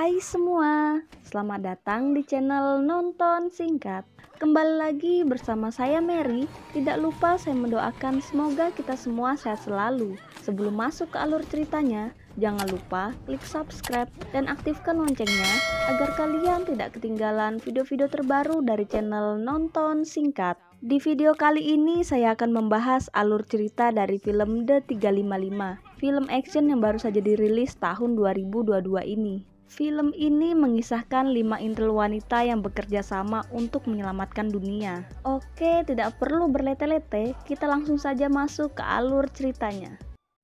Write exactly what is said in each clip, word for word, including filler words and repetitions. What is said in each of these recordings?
Hai semua, selamat datang di channel Nonton Singkat. Kembali lagi bersama saya Mary. Tidak lupa saya mendoakan semoga kita semua sehat selalu. Sebelum masuk ke alur ceritanya, jangan lupa klik subscribe dan aktifkan loncengnya agar kalian tidak ketinggalan video-video terbaru dari channel Nonton Singkat. Di video kali ini saya akan membahas alur cerita dari film The tiga lima lima, film action yang baru saja dirilis tahun dua ribu dua puluh dua ini. Film ini mengisahkan lima intel wanita yang bekerja sama untuk menyelamatkan dunia. Oke, tidak perlu berlete-lete, kita langsung saja masuk ke alur ceritanya.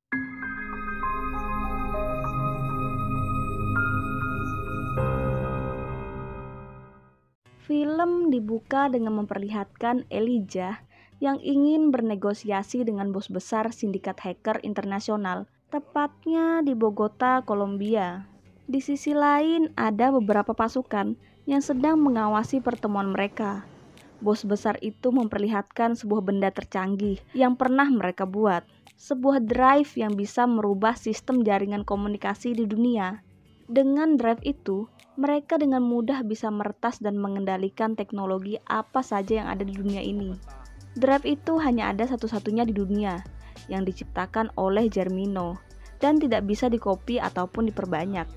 Film dibuka dengan memperlihatkan Elijah yang ingin bernegosiasi dengan bos besar sindikat hacker internasional, tepatnya di Bogota, Kolombia. Di sisi lain, ada beberapa pasukan yang sedang mengawasi pertemuan mereka. Bos besar itu memperlihatkan sebuah benda tercanggih yang pernah mereka buat, sebuah drive yang bisa merubah sistem jaringan komunikasi di dunia. Dengan drive itu, mereka dengan mudah bisa meretas dan mengendalikan teknologi apa saja yang ada di dunia ini. Drive itu hanya ada satu-satunya di dunia, yang diciptakan oleh Germino, dan tidak bisa dikopi ataupun diperbanyak.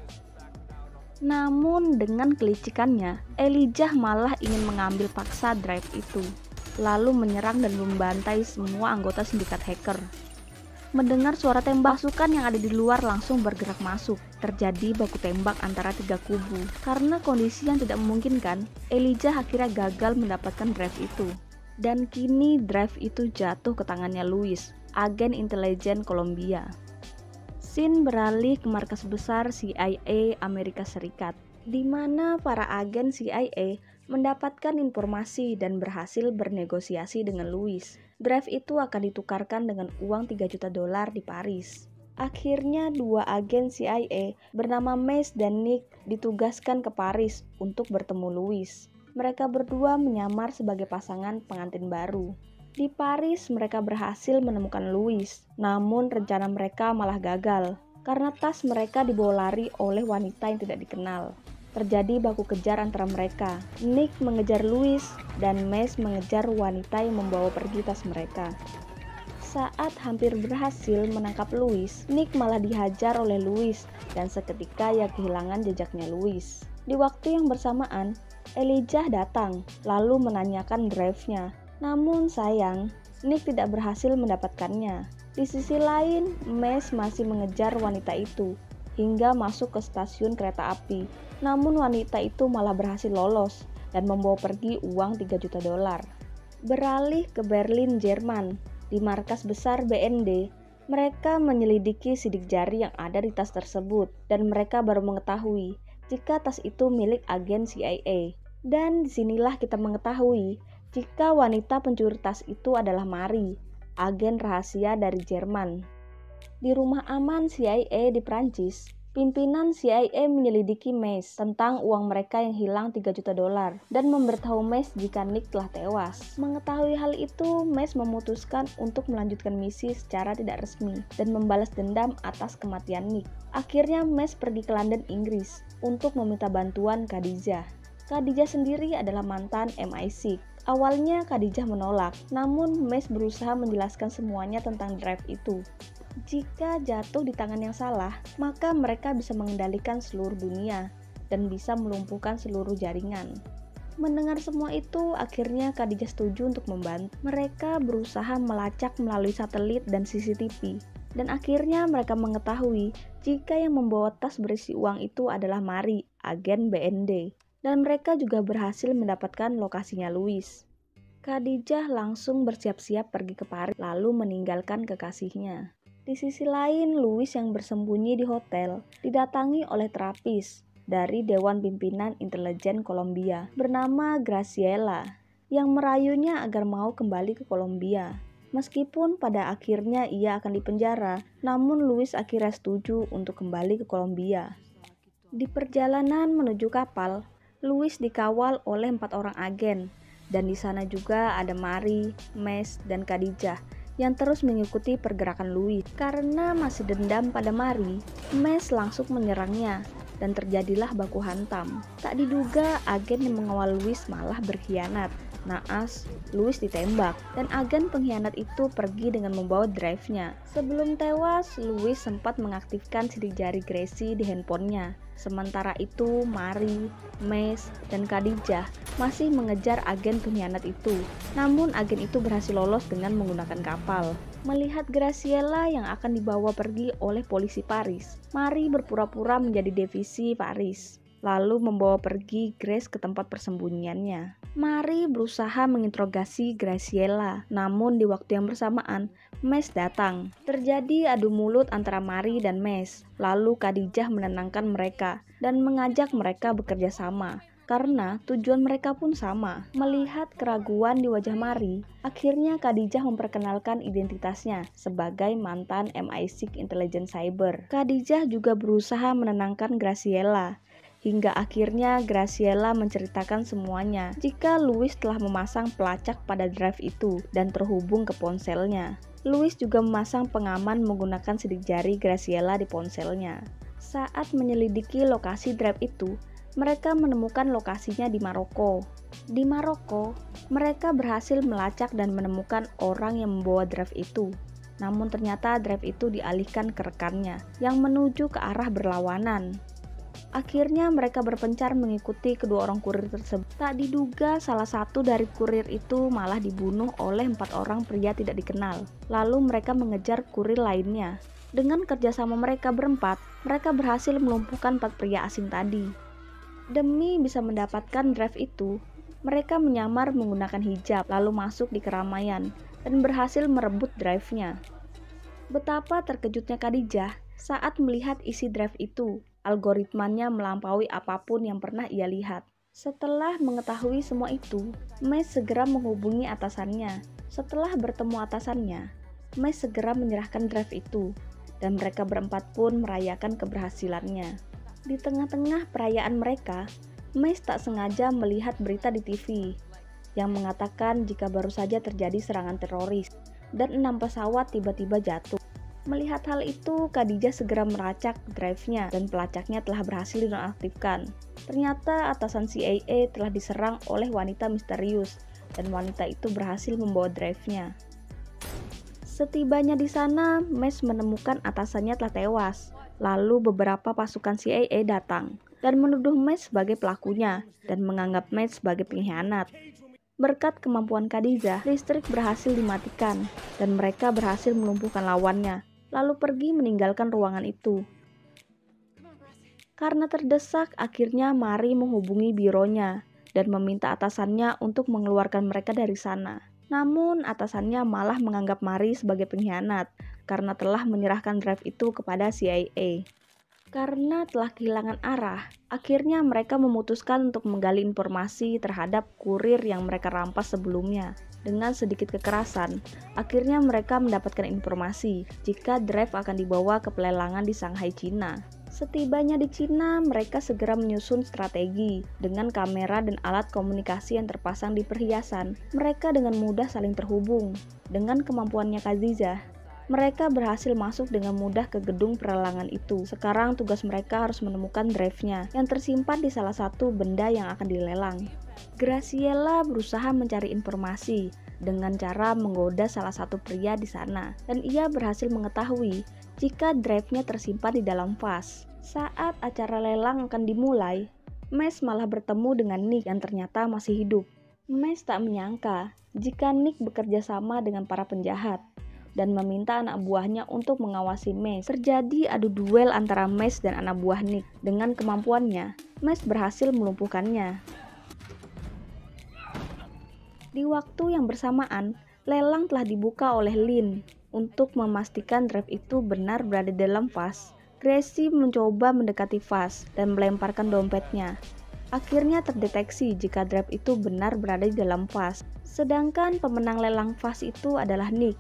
Namun dengan kelicikannya, Elijah malah ingin mengambil paksa drive itu, lalu menyerang dan membantai semua anggota sindikat hacker. Mendengar suara tembak, pasukan yang ada di luar langsung bergerak masuk. Terjadi baku tembak antara tiga kubu. Karena kondisi yang tidak memungkinkan, Elijah akhirnya gagal mendapatkan drive itu. Dan kini drive itu jatuh ke tangannya Luis, agen intelijen Kolombia. Scene beralih ke markas besar C I A Amerika Serikat, di mana para agen C I A mendapatkan informasi dan berhasil bernegosiasi dengan Luis. Drive itu akan ditukarkan dengan uang tiga juta dolar di Paris. Akhirnya dua agen C I A bernama Mace dan Nick ditugaskan ke Paris untuk bertemu Luis. Mereka berdua menyamar sebagai pasangan pengantin baru. Di Paris mereka berhasil menemukan Luis, namun rencana mereka malah gagal karena tas mereka dibawa lari oleh wanita yang tidak dikenal. Terjadi baku kejar antara mereka. Nick mengejar Luis dan Mace mengejar wanita yang membawa pergi tas mereka. Saat hampir berhasil menangkap Luis, Nick malah dihajar oleh Luis dan seketika ia kehilangan jejaknya Luis. Di waktu yang bersamaan, Elijah datang lalu menanyakan drive-nya. Namun sayang, Nick tidak berhasil mendapatkannya. Di sisi lain, Mace masih mengejar wanita itu hingga masuk ke stasiun kereta api. Namun wanita itu malah berhasil lolos dan membawa pergi uang tiga juta dolar. Beralih ke Berlin, Jerman, di markas besar B N D, mereka menyelidiki sidik jari yang ada di tas tersebut dan mereka baru mengetahui jika tas itu milik agen C I A. Dan disinilah kita mengetahui jika wanita pencuri tas itu adalah Marie, agen rahasia dari Jerman. Di rumah aman C I A di Prancis, pimpinan C I A menyelidiki Mace tentang uang mereka yang hilang tiga juta dolar dan memberitahu Mace jika Nick telah tewas. Mengetahui hal itu, Mace memutuskan untuk melanjutkan misi secara tidak resmi dan membalas dendam atas kematian Nick. Akhirnya Mace pergi ke London, Inggris untuk meminta bantuan Khadijah. Khadijah sendiri adalah mantan M I six. Awalnya Khadijah menolak, namun Mace berusaha menjelaskan semuanya tentang drive itu. Jika jatuh di tangan yang salah, maka mereka bisa mengendalikan seluruh dunia dan bisa melumpuhkan seluruh jaringan. Mendengar semua itu, akhirnya Khadijah setuju untuk membantu. Mereka berusaha melacak melalui satelit dan C C T V, dan akhirnya mereka mengetahui jika yang membawa tas berisi uang itu adalah Marie, agen B N D. Dan mereka juga berhasil mendapatkan lokasinya Luis. Khadijah langsung bersiap-siap pergi ke Paris lalu meninggalkan kekasihnya. Di sisi lain, Luis yang bersembunyi di hotel didatangi oleh terapis dari Dewan Pimpinan Intelijen Kolombia bernama Graciela yang merayunya agar mau kembali ke Kolombia. Meskipun pada akhirnya ia akan dipenjara, namun Luis akhirnya setuju untuk kembali ke Kolombia. Di perjalanan menuju kapal, Luis dikawal oleh empat orang agen, dan di sana juga ada Marie, Mace, dan Khadijah yang terus mengikuti pergerakan Luis. Karena masih dendam pada Marie, Mace langsung menyerangnya dan terjadilah baku hantam. Tak diduga agen yang mengawal Louis malah berkhianat. Naas, Louis ditembak dan agen pengkhianat itu pergi dengan membawa drive-nya. Sebelum tewas, Louis sempat mengaktifkan sidik jari Gracie di handphonenya. Sementara itu, Marie, Mace, dan Khadijah masih mengejar agen pengkhianat itu. Namun agen itu berhasil lolos dengan menggunakan kapal. Melihat Graciela yang akan dibawa pergi oleh polisi Paris, Marie berpura-pura menjadi divisi Paris, lalu membawa pergi Grace ke tempat persembunyiannya. Marie berusaha menginterogasi Graciela, namun di waktu yang bersamaan, Mace datang. Terjadi adu mulut antara Marie dan Mace, lalu Khadijah menenangkan mereka dan mengajak mereka bekerja sama, karena tujuan mereka pun sama. Melihat keraguan di wajah Marie, akhirnya Khadijah memperkenalkan identitasnya sebagai mantan M I enam Intelligence Cyber. Khadijah juga berusaha menenangkan Graciela, hingga akhirnya Graciela menceritakan semuanya jika Louis telah memasang pelacak pada drive itu dan terhubung ke ponselnya. Louis juga memasang pengaman menggunakan sidik jari Graciela di ponselnya. Saat menyelidiki lokasi drive itu, mereka menemukan lokasinya di Maroko. Di Maroko, mereka berhasil melacak dan menemukan orang yang membawa drive itu. Namun ternyata drive itu dialihkan ke rekannya yang menuju ke arah berlawanan. Akhirnya mereka berpencar mengikuti kedua orang kurir tersebut. Tak diduga salah satu dari kurir itu malah dibunuh oleh empat orang pria tidak dikenal. Lalu mereka mengejar kurir lainnya. Dengan kerjasama mereka berempat, mereka berhasil melumpuhkan empat pria asing tadi. Demi bisa mendapatkan drive itu, mereka menyamar menggunakan hijab lalu masuk di keramaian dan berhasil merebut drive-nya. Betapa terkejutnya Khadijah saat melihat isi drive itu. Algoritmanya melampaui apapun yang pernah ia lihat. Setelah mengetahui semua itu, Mace segera menghubungi atasannya. Setelah bertemu atasannya, Mace segera menyerahkan drive itu, dan mereka berempat pun merayakan keberhasilannya. Di tengah-tengah perayaan mereka, Mace tak sengaja melihat berita di T V yang mengatakan jika baru saja terjadi serangan teroris dan enam pesawat tiba-tiba jatuh. Melihat hal itu, Khadijah segera melacak drive-nya dan pelacaknya telah berhasil dinonaktifkan. Ternyata atasan C I A telah diserang oleh wanita misterius dan wanita itu berhasil membawa drive-nya. Setibanya di sana, Mace menemukan atasannya telah tewas. Lalu beberapa pasukan C I A datang dan menuduh Mace sebagai pelakunya dan menganggap Mace sebagai pengkhianat. Berkat kemampuan Khadijah, listrik berhasil dimatikan dan mereka berhasil melumpuhkan lawannya, lalu pergi meninggalkan ruangan itu. Karena terdesak, akhirnya Marie menghubungi bironya dan meminta atasannya untuk mengeluarkan mereka dari sana. Namun atasannya malah menganggap Marie sebagai pengkhianat karena telah menyerahkan drive itu kepada C I A. Karena telah kehilangan arah, akhirnya mereka memutuskan untuk menggali informasi terhadap kurir yang mereka rampas sebelumnya. Dengan sedikit kekerasan, akhirnya mereka mendapatkan informasi jika drive akan dibawa ke pelelangan di Shanghai, Cina. Setibanya di Cina, mereka segera menyusun strategi. Dengan kamera dan alat komunikasi yang terpasang di perhiasan, mereka dengan mudah saling terhubung. Dengan kemampuannya Khadijah, mereka berhasil masuk dengan mudah ke gedung pelelangan itu. Sekarang tugas mereka harus menemukan drive-nya yang tersimpan di salah satu benda yang akan dilelang. Graciela berusaha mencari informasi dengan cara menggoda salah satu pria di sana, dan ia berhasil mengetahui jika drive-nya tersimpan di dalam vas. Saat acara lelang akan dimulai, Mace malah bertemu dengan Nick yang ternyata masih hidup. Mace tak menyangka jika Nick bekerja sama dengan para penjahat dan meminta anak buahnya untuk mengawasi Mace. Terjadi adu duel antara Mace dan anak buah Nick. Dengan kemampuannya, Mace berhasil melumpuhkannya. Di waktu yang bersamaan, lelang telah dibuka oleh Lin. Untuk memastikan drive itu benar berada dalam vas, Gracie mencoba mendekati vas dan melemparkan dompetnya. Akhirnya terdeteksi jika drive itu benar berada di dalam vas. Sedangkan pemenang lelang vas itu adalah Nick.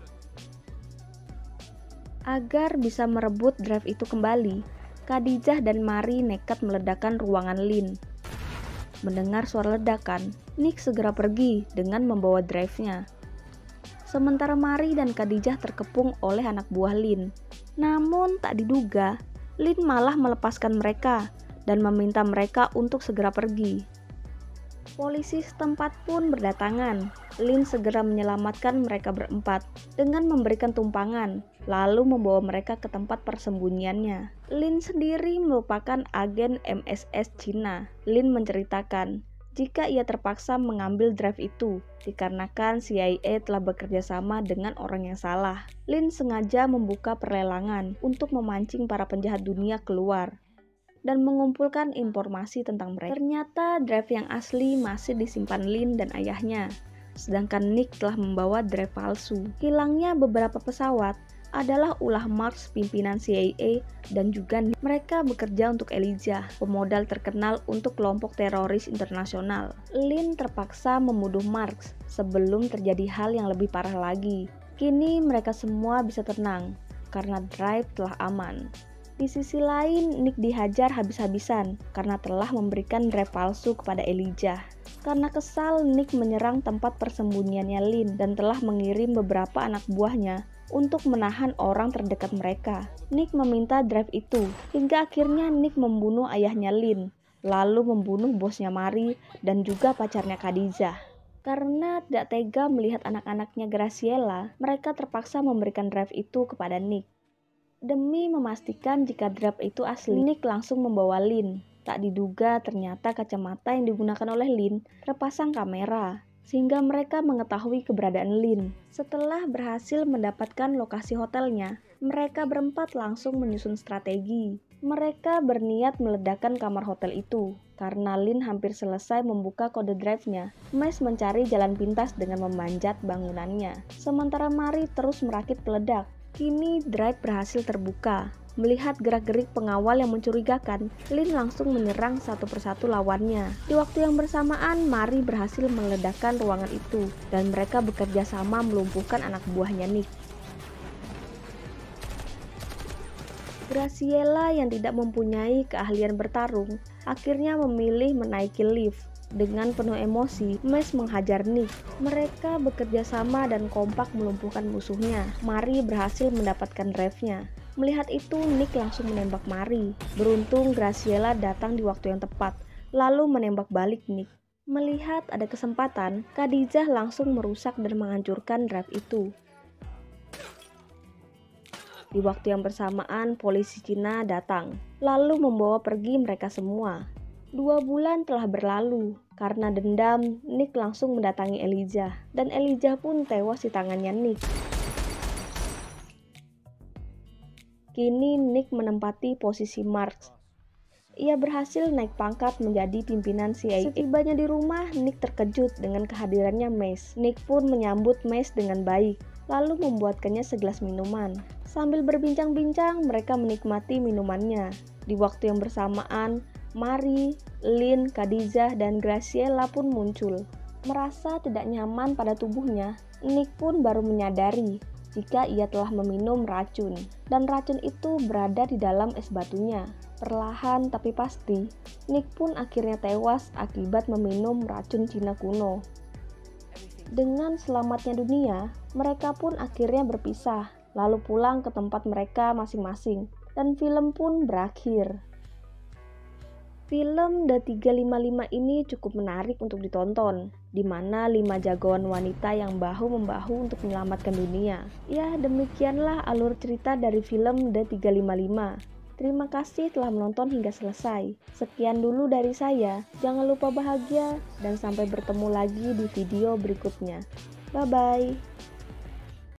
Agar bisa merebut drive itu kembali, Khadijah dan Marie nekat meledakkan ruangan Lin. Mendengar suara ledakan, Nick segera pergi dengan membawa drive-nya. Sementara Marie dan Khadijah terkepung oleh anak buah Lin. Namun tak diduga, Lin malah melepaskan mereka dan meminta mereka untuk segera pergi. Polisi setempat pun berdatangan. Lin segera menyelamatkan mereka berempat dengan memberikan tumpangan, lalu membawa mereka ke tempat persembunyiannya. Lin sendiri merupakan agen M S S Cina. Lin menceritakan jika ia terpaksa mengambil drive itu dikarenakan C I A telah bekerja sama dengan orang yang salah. Lin sengaja membuka perlelangan untuk memancing para penjahat dunia keluar dan mengumpulkan informasi tentang mereka. Ternyata drive yang asli masih disimpan Lin dan ayahnya, sedangkan Nick telah membawa drive palsu. Hilangnya beberapa pesawat adalah ulah Marks, pimpinan C I A, dan juga Nick. Mereka bekerja untuk Elijah, pemodal terkenal untuk kelompok teroris internasional. Lin terpaksa membunuh Marks sebelum terjadi hal yang lebih parah lagi. Kini mereka semua bisa tenang karena drive telah aman. Di sisi lain, Nick dihajar habis-habisan karena telah memberikan drive palsu kepada Elijah. Karena kesal, Nick menyerang tempat persembunyiannya Lin dan telah mengirim beberapa anak buahnya untuk menahan orang terdekat mereka. Nick meminta drive itu, hingga akhirnya Nick membunuh ayahnya Lin, lalu membunuh bosnya Mari dan juga pacarnya Khadijah. Karena tidak tega melihat anak-anaknya Graciela, mereka terpaksa memberikan drive itu kepada Nick. Demi memastikan jika drive itu asli, Nick langsung membawa Lin. Tak diduga ternyata kacamata yang digunakan oleh Lin terpasang kamera, sehingga mereka mengetahui keberadaan Lin. Setelah berhasil mendapatkan lokasi hotelnya, mereka berempat langsung menyusun strategi. Mereka berniat meledakkan kamar hotel itu. Karena Lin hampir selesai membuka kode drive-nya, Mes mencari jalan pintas dengan memanjat bangunannya. Sementara Mari terus merakit peledak. Kini drive berhasil terbuka. Melihat gerak-gerik pengawal yang mencurigakan, Lin langsung menyerang satu persatu lawannya. Di waktu yang bersamaan, Mari berhasil meledakkan ruangan itu, dan mereka bekerja sama melumpuhkan anak buahnya Nick. Graciela yang tidak mempunyai keahlian bertarung, akhirnya memilih menaiki lift. Dengan penuh emosi, Mes menghajar Nick. Mereka bekerja sama dan kompak melumpuhkan musuhnya. Mari berhasil mendapatkan drive-nya. Melihat itu, Nick langsung menembak Mari. Beruntung Graciela datang di waktu yang tepat, lalu menembak balik Nick. Melihat ada kesempatan, Khadijah langsung merusak dan menghancurkan drive itu. Di waktu yang bersamaan, polisi Cina datang, lalu membawa pergi mereka semua. Dua bulan telah berlalu. Karena dendam, Nick langsung mendatangi Elijah, dan Elijah pun tewas di tangannya Nick. Kini Nick menempati posisi Marks. Ia berhasil naik pangkat menjadi pimpinan C I A. Setibanya di rumah, Nick terkejut dengan kehadirannya Mace. Nick pun menyambut Mace dengan baik, lalu membuatkannya segelas minuman. Sambil berbincang-bincang, mereka menikmati minumannya. Di waktu yang bersamaan, Mari, Lin, Khadijah, dan Graciela pun muncul. Merasa tidak nyaman pada tubuhnya, Nick pun baru menyadari jika ia telah meminum racun, dan racun itu berada di dalam es batunya. Perlahan tapi pasti, Nick pun akhirnya tewas akibat meminum racun Cina kuno. Dengan selamatnya dunia, mereka pun akhirnya berpisah, lalu pulang ke tempat mereka masing-masing, dan film pun berakhir. Film The tiga lima lima ini cukup menarik untuk ditonton, di mana lima jagoan wanita yang bahu-membahu untuk menyelamatkan dunia. Ya, demikianlah alur cerita dari film The tiga lima lima. Terima kasih telah menonton hingga selesai. Sekian dulu dari saya, jangan lupa bahagia, dan sampai bertemu lagi di video berikutnya. Bye-bye.